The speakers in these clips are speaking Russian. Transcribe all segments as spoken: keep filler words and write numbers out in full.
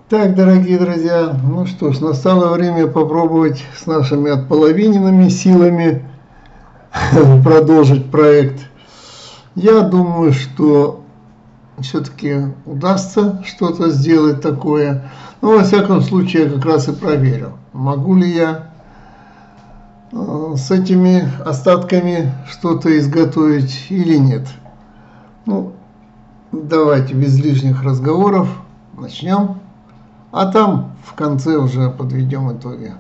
Так, дорогие друзья, ну что ж, настало время попробовать с нашими отполовиненными силами продолжить проект. Я думаю, что все-таки удастся что-то сделать такое. Но во всяком случае я как раз и проверю, могу ли я с этими остатками что-то изготовить или нет. Ну, давайте без лишних разговоров начнем. А там в конце уже подведем итоги.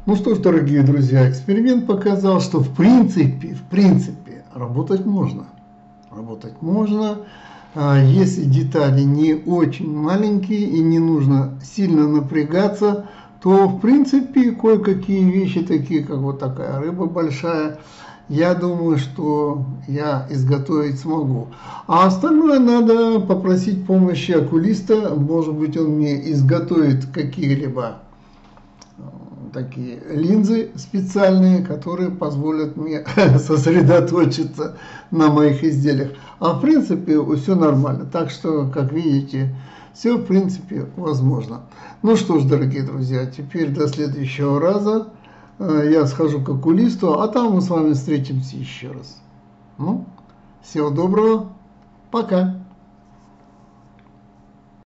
Ну что ж, дорогие друзья, эксперимент показал, что в принципе, в принципе, работать можно. Работать можно, если детали не очень маленькие и не нужно сильно напрягаться, то в принципе кое-какие вещи, такие как вот такая рыба большая, я думаю, что я изготовить смогу. А остальное надо попросить помощи окулиста, может быть он мне изготовит какие-либо такие линзы специальные, которые позволят мне сосредоточиться на моих изделиях. А в принципе все нормально. Так что, как видите, все в принципе возможно. Ну что ж, дорогие друзья, теперь до следующего раза я схожу к окулисту, а там мы с вами встретимся еще раз. Ну, всего доброго, пока.